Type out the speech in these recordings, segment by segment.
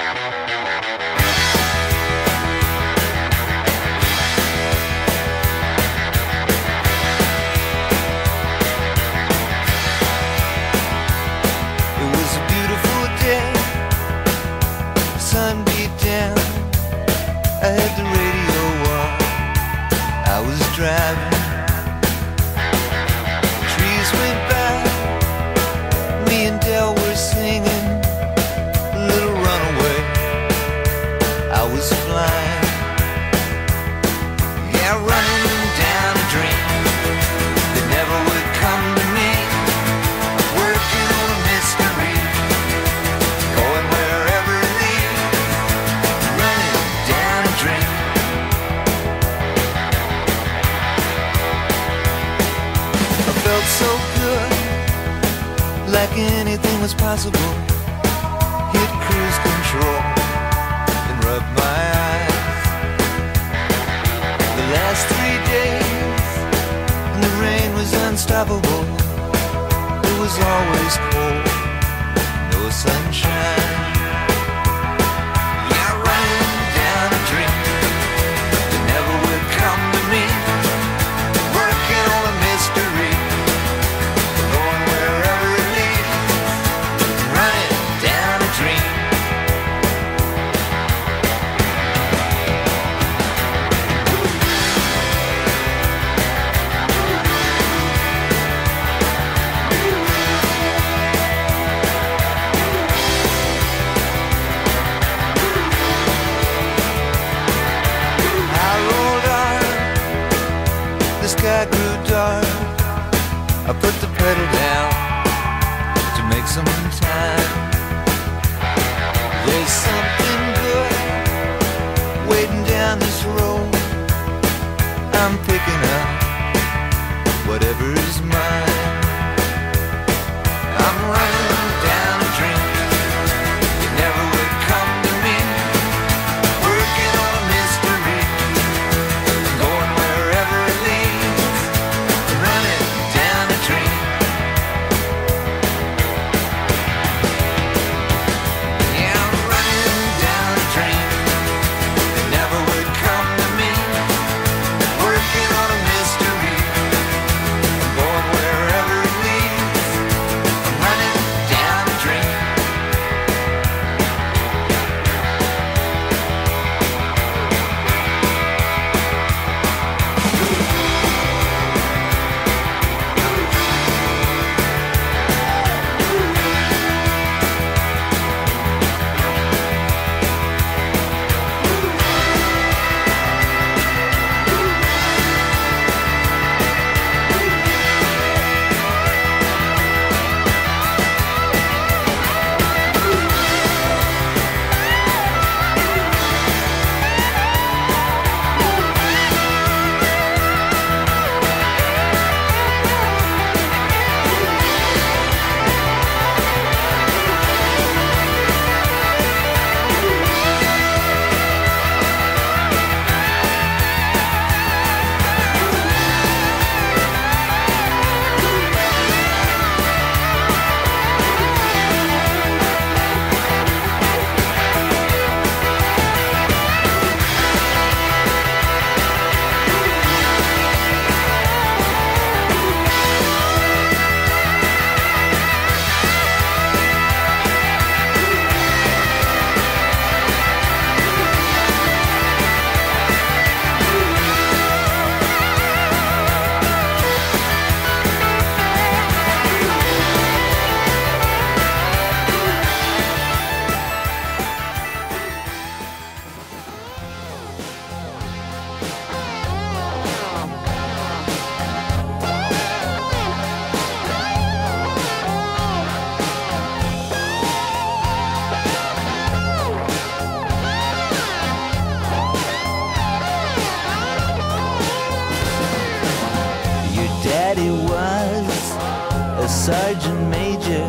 sergeant major.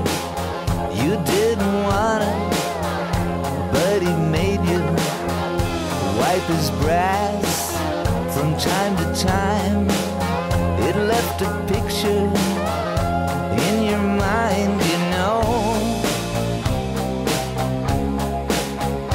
You didn't want it, but he made you wipe his brass from time to time. It left a picture in your mind, you know.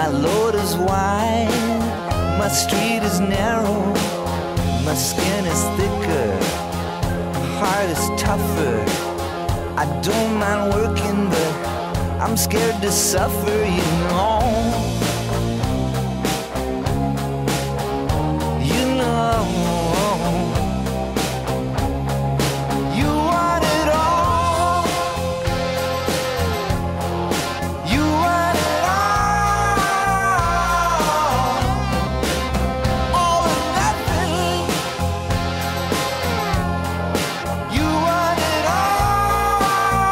My load is wide, my street is narrow, my skin is thicker, my heart is tougher. I don't mind working, but I'm scared to suffer, you know. You know. You want it all. You want it all or nothing. You want it all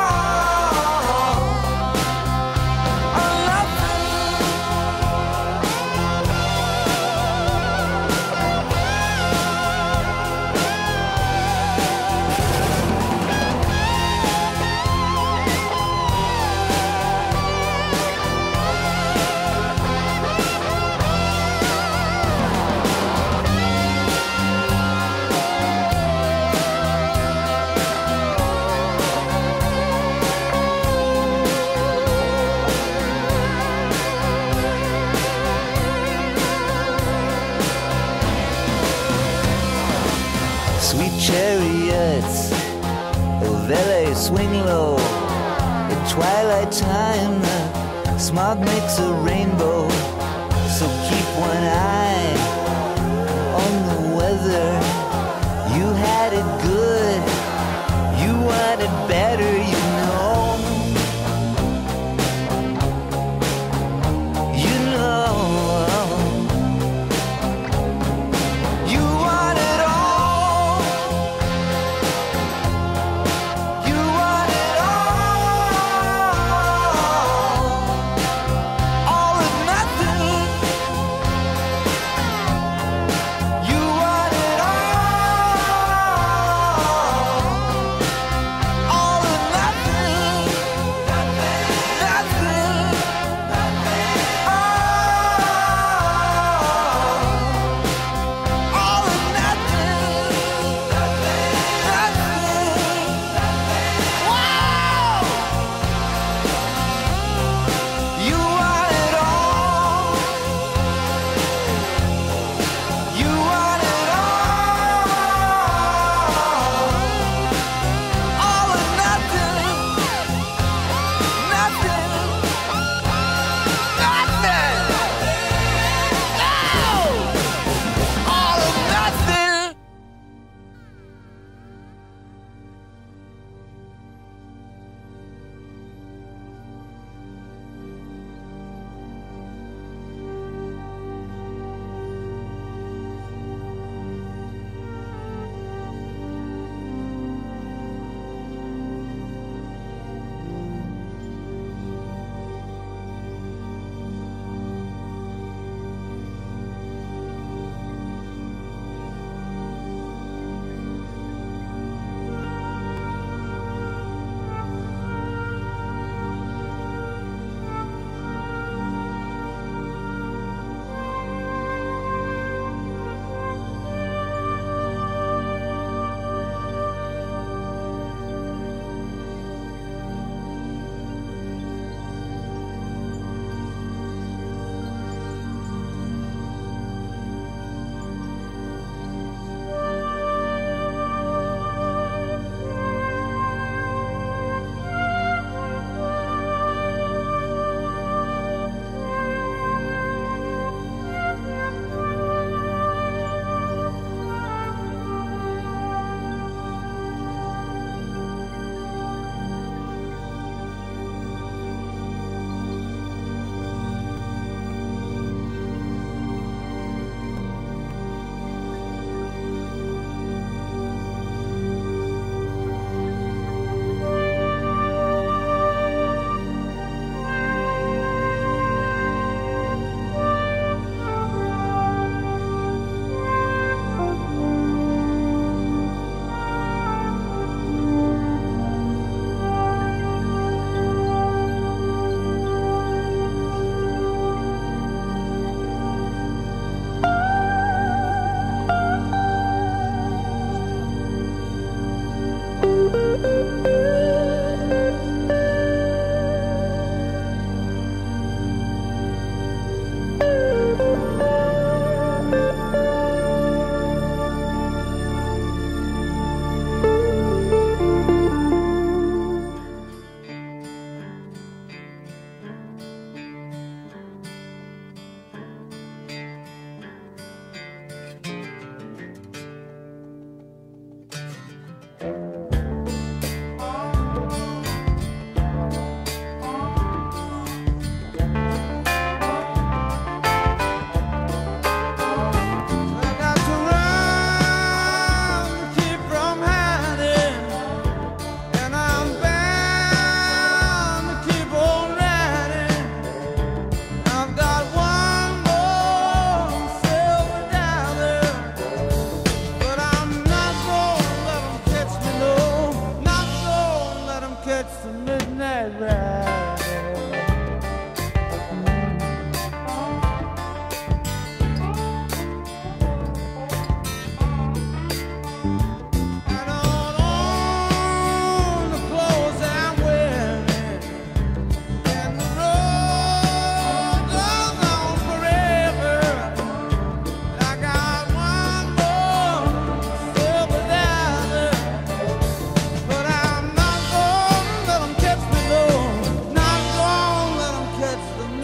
or nothing. Sweet chariots of LA swing low. At twilight time, the smog makes a rainbow. So keep one eye on the weather. You had it good, you want it better, you know. You know. You want it all. You want it all or nothing. You want it all or nothing.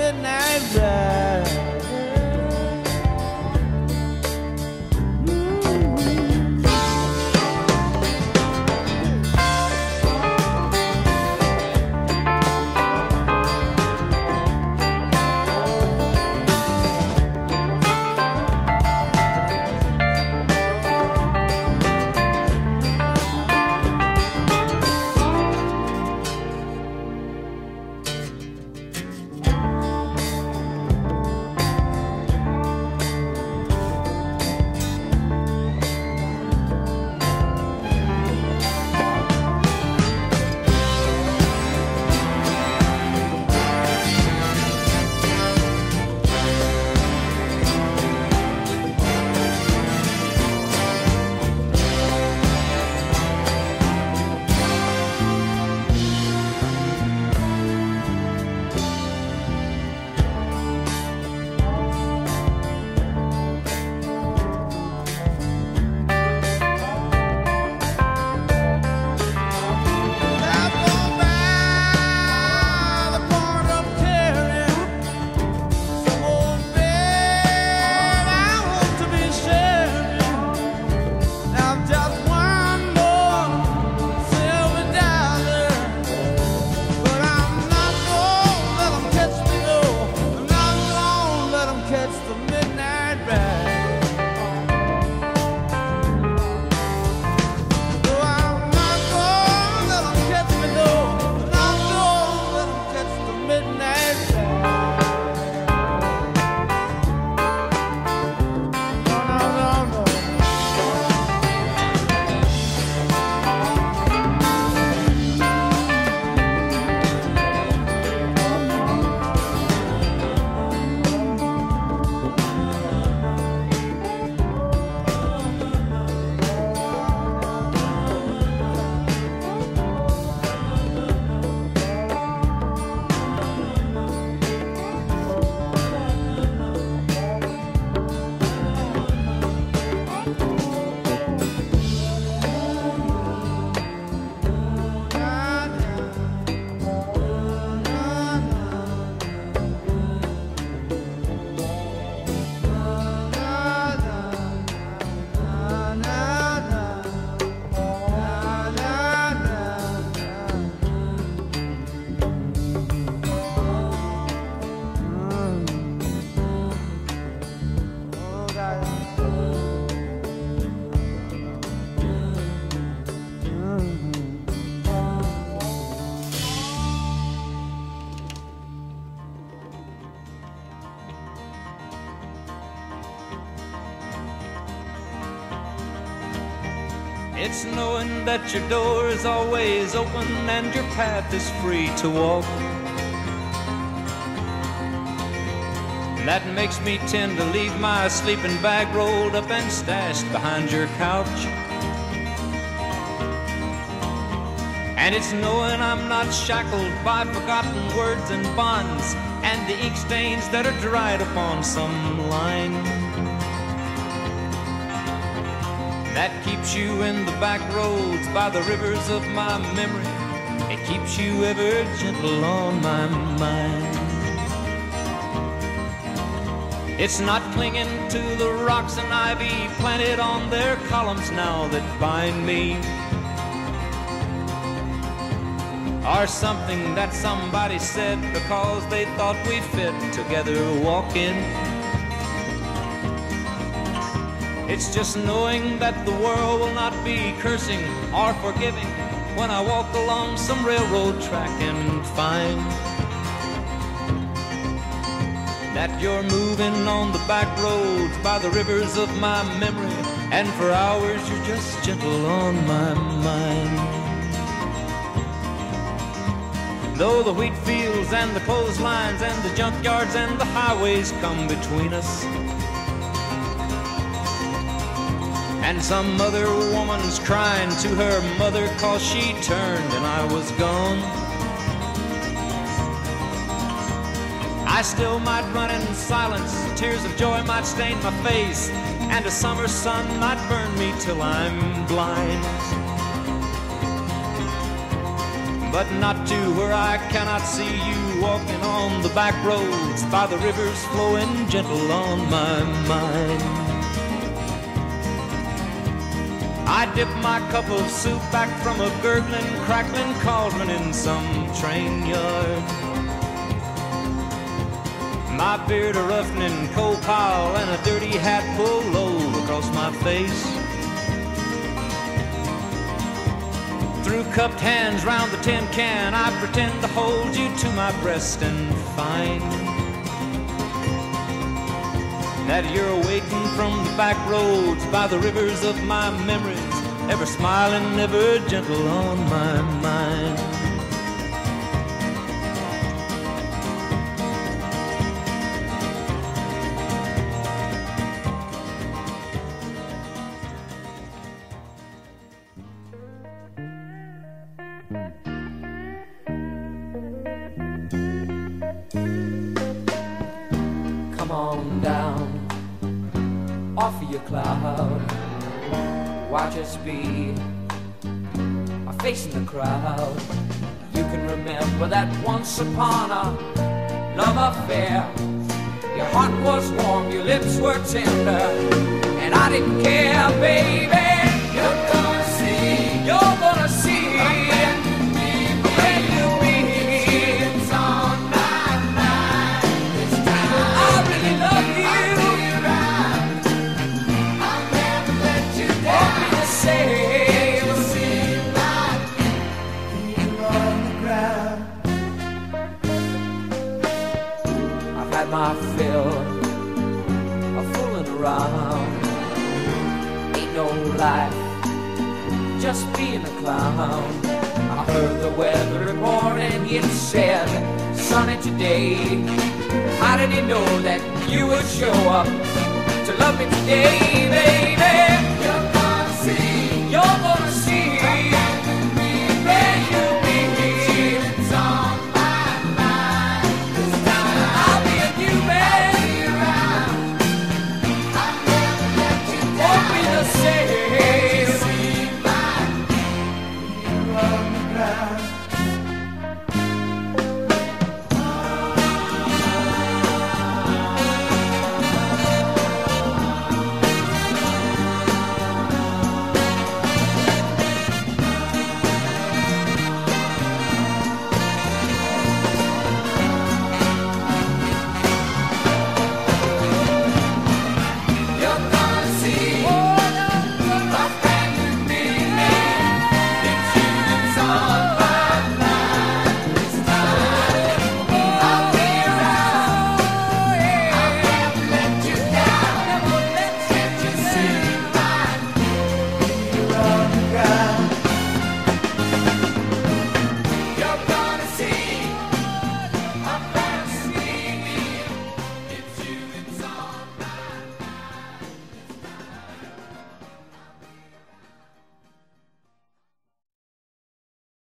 midnight ride. It's knowing that your door is always open and your path is free to walk. That makes me tend to leave my sleeping bag rolled up and stashed behind your couch. And it's knowing I'm not shackled by forgotten words and bonds and the ink stains that are dried upon some line. That keeps you in the back roads by the rivers of my memory. It keeps you ever gentle on my mind. It's not clinging to the rocks and ivy planted on their columns now that bind me, or something that somebody said because they thought we fit together walking. It's just knowing that the world will not be cursing or forgiving when I walk along some railroad track and find that you're moving on the back roads by the rivers of my memory, and for hours you're just gentle on my mind. Though the wheat fields and the clotheslines and the junkyards and the highways come between us, and some other woman's crying to her mother 'cause she turned and I was gone, I still might run in silence, tears of joy might stain my face, and a summer sun might burn me till I'm blind. But not to where I cannot see you walking on the back roads by the rivers flowing gentle on my mind. I dip my cup of soup back from a gurgling, crackling cauldron in some train yard. My beard a roughening coal pile and a dirty hat pulled low across my face. Through cupped hands round the tin can, I pretend to hold you to my breast and find that you're waiting from the back roads by the rivers of my memories, ever smiling, ever gentle on my mind. Come on down off of your cloud, watch us be a face in the crowd. You can remember that once upon a love affair, your heart was warm, your lips were tender, and I didn't care, baby. You're gonna see, you're gonna see. My fill of fooling around. Ain't no life, just being a clown. I heard the weather report and it said sunny today. How did he know that you would show up to love me today, baby?